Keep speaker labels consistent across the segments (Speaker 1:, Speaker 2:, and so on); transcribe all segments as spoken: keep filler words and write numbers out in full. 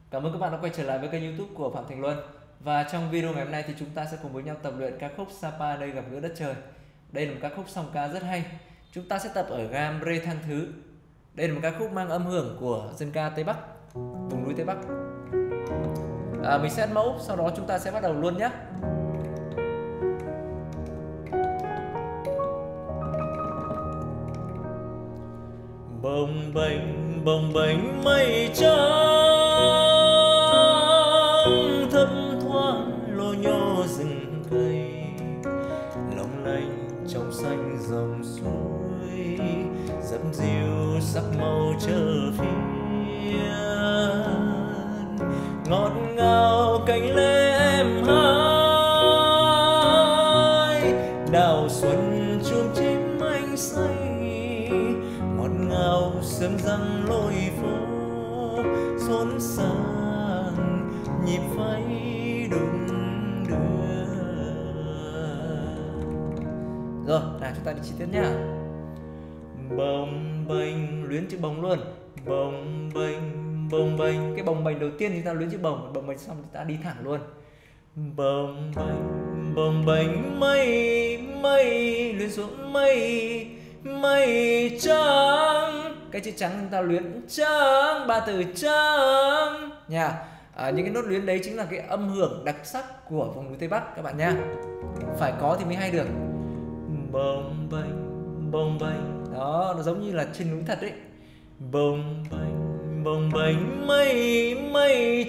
Speaker 1: Cảm ơn các bạn đã quay trở lại với kênh YouTube của Phạm Thành Luân. Và trong video ngày hôm nay thì chúng ta sẽ cùng với nhau tập luyện ca khúc Sapa nơi gặp gỡ đất trời. Đây là một ca khúc song ca rất hay. Chúng ta sẽ tập ở gam Rê thang thứ. Đây là một ca khúc mang âm hưởng của dân ca Tây Bắc, vùng núi Tây Bắc. À, mình sẽ mẫu, sau đó chúng ta sẽ bắt đầu luôn nhé. Bồng bềnh bồng bềnh mây trắng, thấp thoáng lô nhô rừng cây, long lanh trong xanh dòng suối, dập dìu sắc màu chờ phiên, ngọt ngào cánh lê em hái, đào xuân chuông chim anh say, ngọt ngào sớm răng lối phố, xốn sang nhịp phái đung đưa. Rồi, nào chúng ta đi chi tiết nhá. Bồng bềnh, luyến chữ bồng luôn. Bồng bềnh, bồng bềnh. Cái bồng bềnh đầu tiên thì ta luyến chữ bồng, bồng bềnh xong thì ta đi thẳng luôn. Bồng bềnh, bồng bềnh mây, mây, luyến xuống mây, mây trắng. Cái chữ trắng chúng ta luyến trắng, ba từ trắng nha. À, những cái nốt luyến đấy chính là cái âm hưởng đặc sắc của vùng núi Tây Bắc các bạn nha. Phải có thì mới hay được. Bồng bềnh, bồng bềnh. Đó, nó giống như là trên núi thật đấy. Bồng bềnh, bồng bềnh mây, mây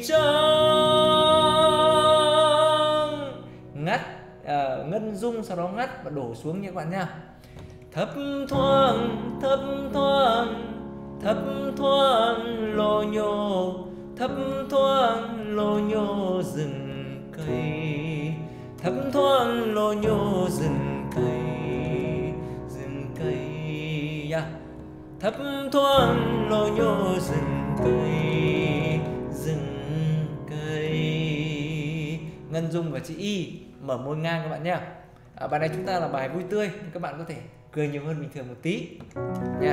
Speaker 1: trắng. Ngắt, à, ngân rung sau đó ngắt và đổ xuống nha các bạn nha. Thấp thoáng, thấp thoáng, thấp thoáng lô nhô, thấp thoáng lô nhô rừng cây, thấp thoáng lô nhô rừng cây, rừng cây yeah. Thấp thoáng lô nhô rừng cây, rừng cây. Ngân rung và chữ y mở môi ngang các bạn nhé. À, bài này chúng ta là bài vui tươi, các bạn có thể cười nhiều hơn bình thường một tí nha.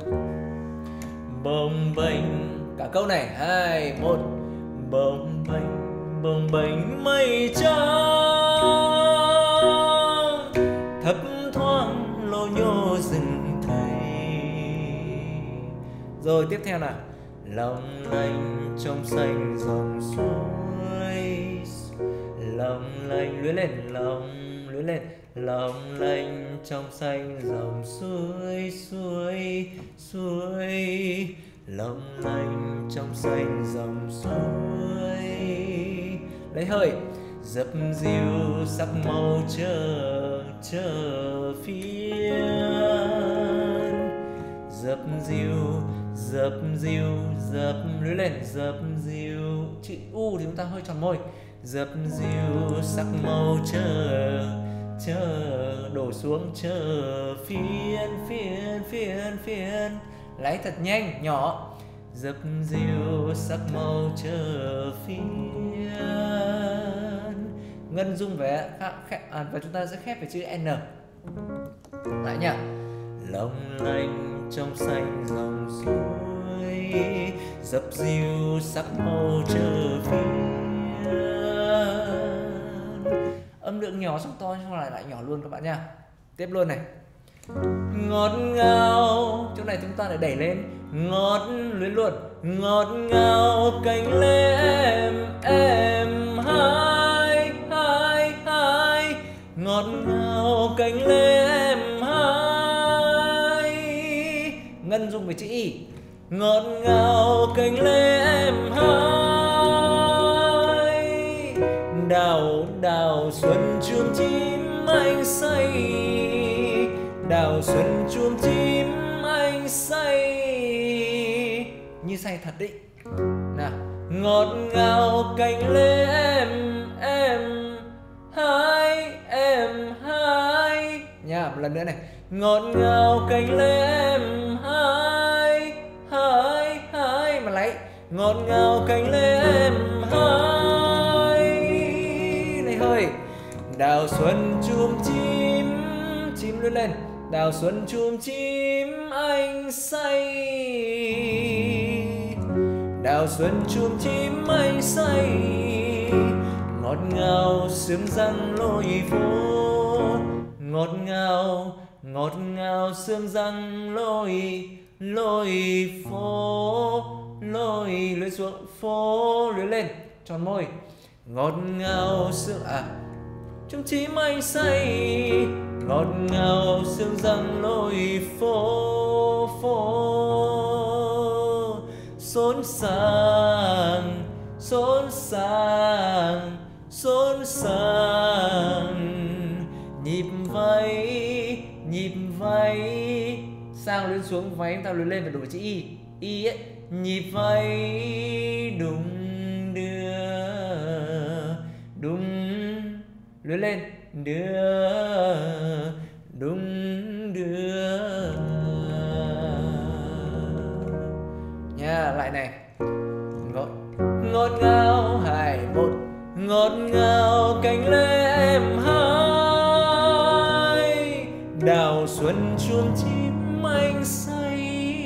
Speaker 1: Bồng bềnh, cả câu này, hai, một. Bồng bềnh, bồng bềnh mây trắng, thấp thoáng lô nhô rừng cây. Rồi tiếp theo nào. Long lanh trong xanh dòng suối, long lanh luyến lên, lòng luyến lên, long lanh trong xanh dòng suối, suối, suối, long lanh trong xanh dòng suối. Lấy hơi. Dập dìu sắc màu chờ, chờ phiên, dập dìu, dập dìu, dập lưỡi lên, dập dìu. Chữ u thì chúng ta hơi tròn môi. Dập dìu sắc màu chờ, chờ đổ xuống chờ phiên, phiên, phiên, phiên. Lấy thật nhanh, nhỏ. Dập dìu sắc màu chờ phiên. Ngân rung về à, và chúng ta sẽ khép về chữ N lại nhá. Long lanh trong xanh dòng suối, dập dìu sắc màu chờ phiên. Âm lượng nhỏ xong to xong lại lại nhỏ luôn các bạn nha. Tiếp luôn này. Ngọt ngào, chỗ này chúng ta lại đẩy lên. Ngọt luyến luôn. Ngọt ngào cánh lê em, em hai, hai, hai. Ngọt ngào cánh lê em hai. Ngân rung với chữ y. Ngọt ngào cánh lê em hai. Đào, đào xuân chuông chim anh say, đào xuân chuông chim anh say. Như say thật đấy. Nào. Ngọt ngào cánh lê em, em hai, em hai nha. Một lần nữa này. Ngọt ngào cánh lê em hai, hai, hai. Mà lấy. Ngọt ngào cánh lê em hai. Này hơi. Đào xuân chuông chim, chim lươn lên. Đào xuân chuông chim anh say, đào xuân chuông chim mây say, ngọt ngào sương răng lối phố, ngọt ngào ngọt ngào sương răng lối lối phố, lối lối xuống phố, lối lên tròn môi, ngọt ngào sương à chuông chim mây say, ngọt ngào sương răng lối phố phố, xốn sàng xốn sàng xốn sàng, nhịp váy nhịp váy, sang lên xuống váy chúng ta lùi lên và đổi chữ y y ấy, nhịp váy đùng đưa đùng lùi lên đưa đùng đưa nha. Lại này, ngọt ngọt ngào hai một, ngọt ngào cánh lê em hai, đào xuân chuông chim anh say,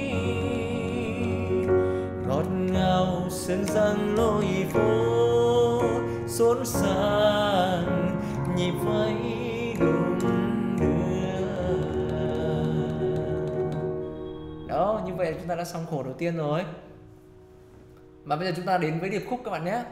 Speaker 1: ngọt ngào sương răng lối phố, xốn sàng nhịp váy đung đưa. Đó, như vậy chúng ta đã xong khổ đầu tiên rồi. Mà bây giờ chúng ta đến với điệp khúc các bạn nhé.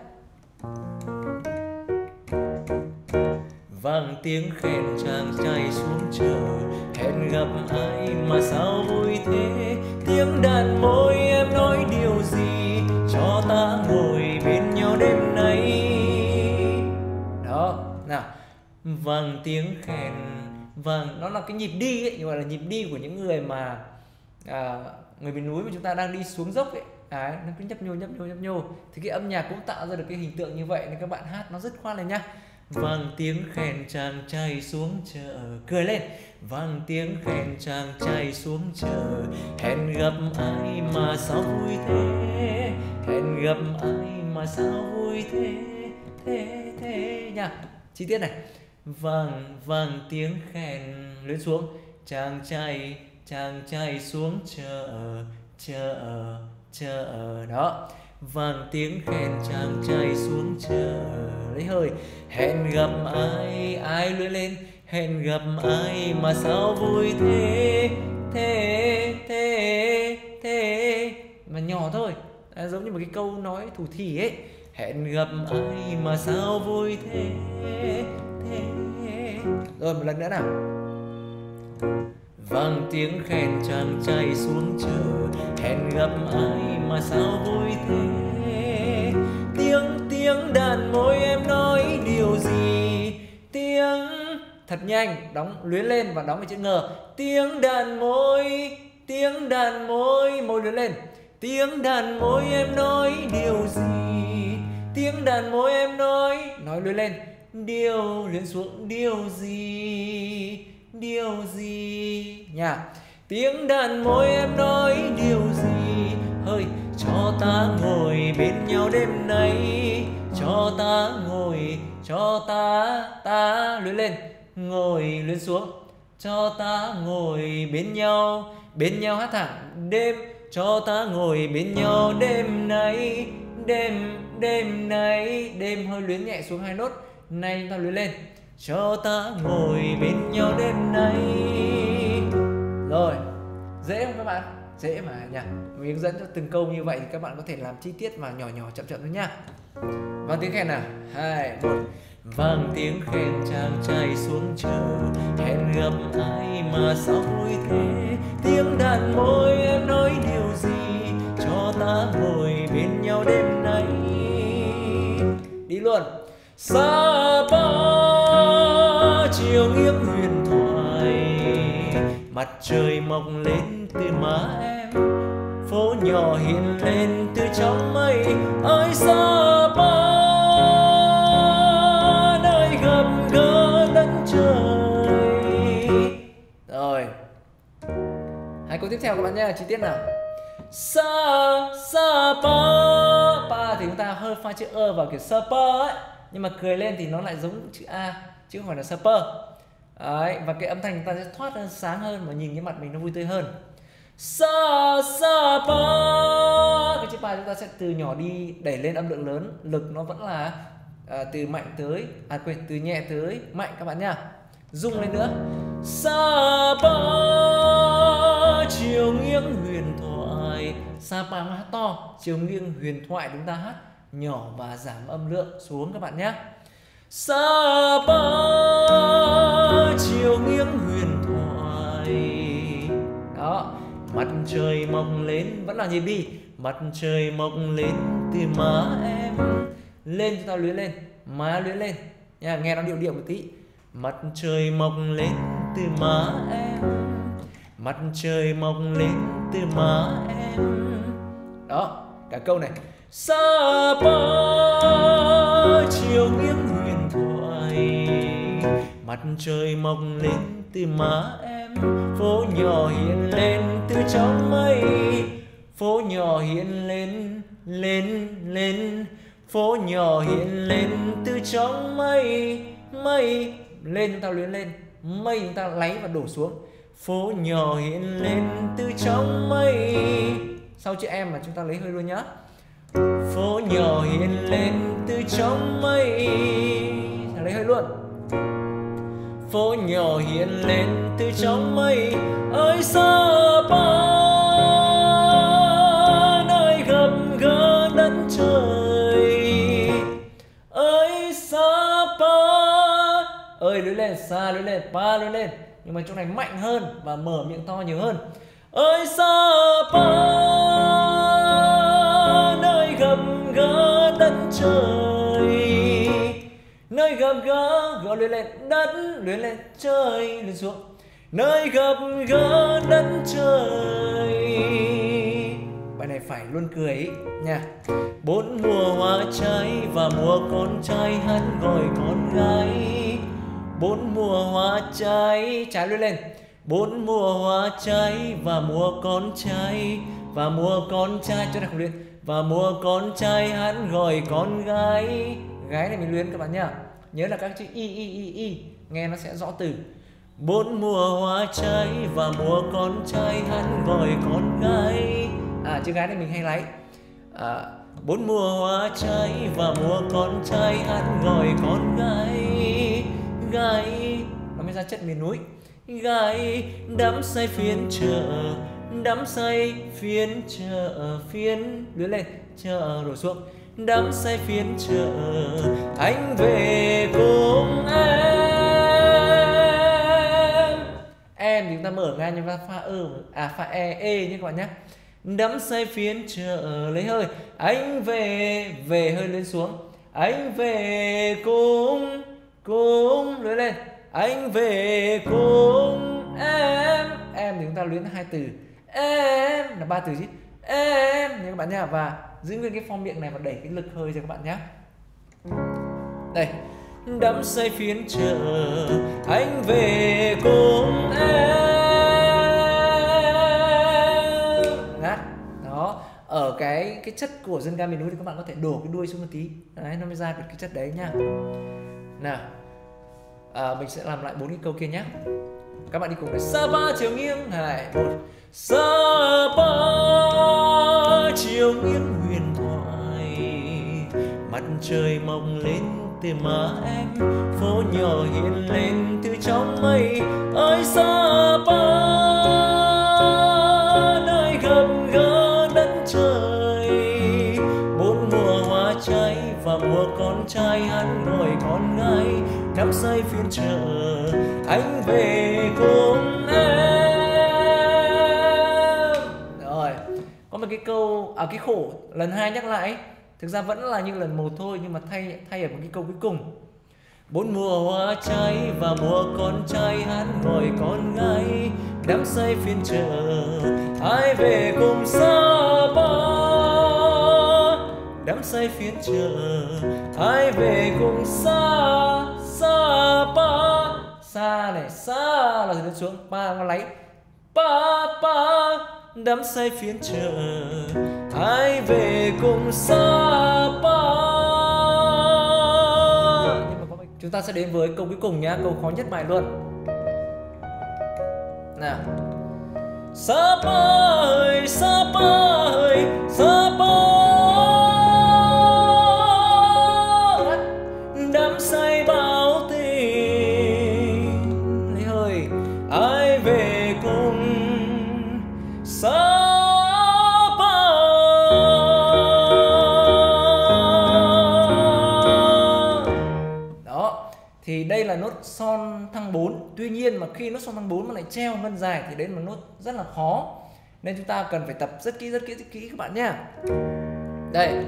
Speaker 1: Vang tiếng khen chàng trai xuống chợ, hẹn gặp ai mà sao vui thế, tiếng đàn môi em nói điều gì, cho ta ngồi bên nhau đêm nay. Đó, nào, vang tiếng khen, vâng, nó là cái nhịp đi ấy, nhưng mà là nhịp đi của những người mà à, người miền núi mà chúng ta đang đi xuống dốc ấy. Đấy, nó cứ nhấp nhô nhấp nhô nhấp nhô, thì cái âm nhạc cũng tạo ra được cái hình tượng như vậy, nên các bạn hát nó rất khoan lên nhá. Vang tiếng khen chàng trai xuống chợ, cười lên. Vang tiếng khen chàng trai xuống chợ, hẹn gặp ai mà sao vui thế, hẹn gặp ai mà sao vui thế, thế thế nha. Chi tiết này, vang vang tiếng khen lên xuống, chàng trai chàng trai xuống chợ chợ chợ. Đó, vang tiếng khen chàng trai xuống chợ, lấy hơi, hẹn gặp ai ai lưỡi lên, hẹn gặp ai mà sao vui thế, thế thế thế mà nhỏ thôi, à, giống như một cái câu nói thủ thỉ ấy, hẹn gặp ai mà sao vui thế, thế. Rồi một lần nữa nào. Vang tiếng khen chàng trai xuống chợ, hẹn gặp ai mà sao vui thế, tiếng tiếng đàn môi em nói điều gì, tiếng thật nhanh, đóng luyến lên và đóng vào chữ ngờ, tiếng đàn môi, tiếng đàn môi, môi luyến lên, tiếng đàn môi em nói điều gì, tiếng đàn môi em nói, nói luyến lên, điều luyến xuống, điều gì, điều gì nha. Tiếng đàn môi em nói điều gì, hơi, cho ta ngồi bên nhau đêm nay, cho ta ngồi, cho ta, ta luyến lên, ngồi luyến xuống, cho ta ngồi bên nhau, bên nhau hát thẳng, đêm, cho ta ngồi bên nhau đêm nay, đêm, đêm nay, đêm hơi luyến nhẹ xuống hai nốt, nay ta luyến lên, cho ta ngồi bên nhau đêm nay. Rồi, dễ không các bạn? Dễ mà nhỉ. Mình hướng dẫn cho từng câu như vậy thì các bạn có thể làm chi tiết và nhỏ nhỏ chậm chậm thôi nhá. Vang tiếng khen nào, hai, một. Vang tiếng khen chàng trai xuống chợ, hẹn gặp ai mà sao vui thế, tiếng đàn môi em nói điều gì, cho ta ngồi bên nhau đêm nay. Đi luôn. Sapa chiều nghiêng huyền thoại, mặt trời mọc lên từ má em, phố nhỏ hiện lên từ trong mây, ơi Sapa nơi gặp gỡ đất trời. Rồi, hai câu tiếp theo các bạn nhé, chi tiết nào. Sa Sapa, pa thì chúng ta hơi pha chữ ơ vào kiểu Sapa ấy, nhưng mà cười lên thì nó lại giống chữ A chứ không phải là Sapa. Đấy, và cái âm thanh chúng ta sẽ thoát hơn, sáng hơn, và nhìn cái mặt mình nó vui tươi hơn. Sa sa pa. Cái chữ pa chúng ta sẽ từ nhỏ đi đẩy lên âm lượng lớn, lực nó vẫn là à, từ mạnh tới à quên từ nhẹ tới mạnh các bạn nhá. Rung lên nữa. Sa pa chiều nghiêng huyền thoại. Sa pa nó hát to, chiều nghiêng huyền thoại chúng ta hát nhỏ và giảm âm lượng xuống các bạn nhé. Sa pa chiều nghiêng huyền thoại. Đó, mặt trời mọc lên vẫn là nhịp đi. Mặt trời mọc lên từ má em. Lên chúng ta luyến lên, má luyến lên nha, nghe nó điệu điệu một tí. Mặt trời mọc lên từ má em. Mặt trời mọc lên từ má em. Đó, cả câu này. Sa pa chiều nghiêng huyền thoại. Mặt trời mọc lên từ má em. Phố nhỏ hiện lên từ trong mây. Phố nhỏ hiện lên, lên, lên. Phố nhỏ hiện lên từ trong mây. Mây, lên chúng ta luyến lên. Mây chúng ta lấy và đổ xuống. Phố nhỏ hiện lên từ trong mây. Sau chữ em mà chúng ta lấy hơi luôn nhá. Phố nhỏ hiện lên từ trong mây. Lấy hơi luôn. Phố nhỏ hiện lên từ trong mây. Ơi Sa Pa nơi gặp gỡ đất trời. Ơi Sa Pa. Ơi lưỡi lên, Sa lưỡi lên, Pa lưỡi lên. Nhưng mà chỗ này mạnh hơn và mở miệng to nhiều hơn. Ơi Sa Pa nơi gặp gỡ đất trời. Nơi gặp gỡ, gỡ luyến lên, đất luyến lên, trời luyến xuống. Nơi gặp gỡ đất trời. Bài này phải luôn cười ý, nha. Bốn mùa hoa trái và mùa con trai hắn gọi con gái. Bốn mùa hoa trái, trái luyến lên. Bốn mùa hoa trái và mùa con trai. Và mùa con trai, chỗ này không luyến. Và mùa con trai hắn gọi con gái. Gái này mình luyến các bạn nhá. Nhớ là các chữ y y y y nghe nó sẽ rõ từ. Bốn mùa hoa trái và mùa con trai hắn gọi con gái. À chữ gái này mình hay lấy. À, bốn mùa hoa trái và mùa con trai hắn gọi con gái. Gái nó mới ra chất miền núi. Gái đắm say phiên chợ. Đắm say phiên chợ. Phiên luyến lên, chợ đổ xuống. Đắm say phiên chợ. Anh về cùng em. Em thì chúng ta mở ngang nhưng ta pha ơ à pha e e nhé các bạn nhé. Đắm say phiên chợ, lấy hơi. Anh về, về hơi lên xuống. Anh về cùng, cùng lưỡi lên. Anh về cùng em. Em thì chúng ta luyến hai từ. Em là ba từ chứ. Em nha các bạn nha. Và giữ nguyên cái form miệng này và đẩy cái lực hơi cho các bạn nhé. Đây. Đắm say phiên chợ. Anh về cùng em. Ngắt. Đó. Ở cái cái chất của dân ca miền núi thì các bạn có thể đổ cái đuôi xuống một tí. Đấy, nó mới ra được cái chất đấy nha. Nào. À, mình sẽ làm lại bốn cái câu kia nhé. Các bạn đi cùng này. Sa Pa chiều nghiêng. Hai, một. Sa Pa chiều nghiêng huyền thoại. Mặt trời mọc lên từ má em. Phố nhỏ hiện lên từ trong mây. Ơi Sa Pa nơi gặp gỡ đất trời. Bốn mùa hoa trái và mùa con trai hắn gọi con gái. Đắm say phiên chợ. Anh về cùng em. Rồi. Có một cái câu à cái khổ lần hai nhắc lại. Thực ra vẫn là như lần một thôi nhưng mà thay thay ở một cái câu cuối cùng. Bốn mùa hoa trái và mùa con trai hắn gọi con gái. Đắm say phiên chợ. Ai về cùng Sa Pa. Đắm say phiên chợ. Ai về cùng Sa Sa Pa. Sa này, Sa là lên xuống, Pa nó lấy. Pa Pa đắm say phiên chợ. Ai về cùng Sa Pa. Nhưng mà có mấy... chúng ta sẽ đến với câu cuối cùng nhá, câu khó nhất bài luôn. Nào. Sapa ơi, Sapa ơi, Sapa đắm say bao tình. Lấy hơi ai về cùng Sapa. Đó, thì đây là nốt son thăng bốn. Tuy nhiên mà khi nốt son thăng bốn mà lại treo ngân dài thì đấy là một nốt rất là khó, nên chúng ta cần phải tập rất kỹ rất kỹ rất kỹ các bạn nhé. Đây,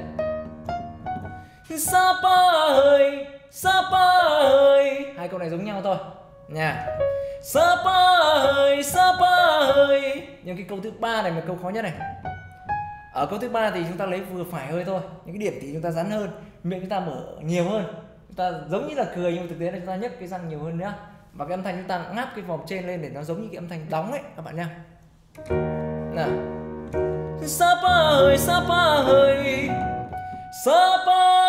Speaker 1: Sapa ơi, Sapa ơi, hai câu này giống nhau thôi nha. Sapa ơi, Sapa ơi. Nhưng cái câu thứ ba này là câu khó nhất này. Ở câu thứ ba thì chúng ta lấy vừa phải hơi thôi, những cái điểm thì chúng ta rắn hơn, miệng chúng ta mở nhiều hơn, chúng ta giống như là cười nhưng thực tế là chúng ta nhấc cái răng nhiều hơn nữa, và cái âm thanh chúng ta ngáp cái vòng trên lên để nó giống như cái âm thanh đóng ấy các bạn nha. Nào, Sapa ơi, Sapa ơi, Sapa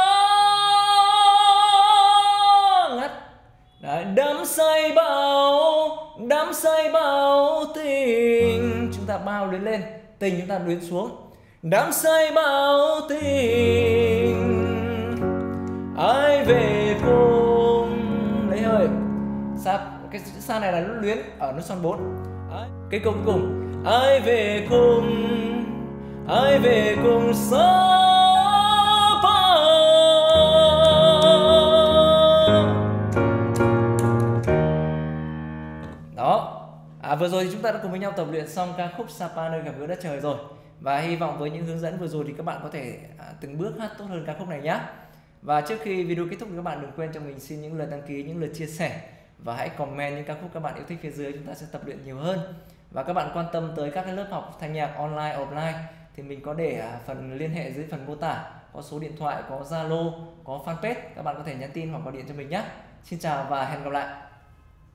Speaker 1: ngắt. Đấy, đắm say bao, đắm say bao tình. Chúng ta bao luyến lên, tình chúng ta luyến xuống. Đắm say bao tình, ai về cùng. Lấy hơi. Sa, cái sa này là nốt luyến ở nốt son bốn. Cái câu cuối cùng, ai về cùng, ai về cùng Sapa. Đó, à, vừa rồi thì chúng ta đã cùng với nhau tập luyện xong ca khúc Sapa nơi gặp gỡ đất trời rồi. Và hy vọng với những hướng dẫn vừa rồi thì các bạn có thể à, từng bước hát tốt hơn ca khúc này nhé. Và trước khi video kết thúc thì các bạn đừng quên cho mình xin những lượt đăng ký, những lượt chia sẻ, và hãy comment những ca khúc các bạn yêu thích phía dưới, chúng ta sẽ tập luyện nhiều hơn. Và các bạn quan tâm tới các cái lớp học thanh nhạc online, offline thì mình có để à, phần liên hệ dưới phần mô tả, có số điện thoại, có Zalo, có fanpage, các bạn có thể nhắn tin hoặc gọi điện cho mình nhé. Xin chào và hẹn gặp lại.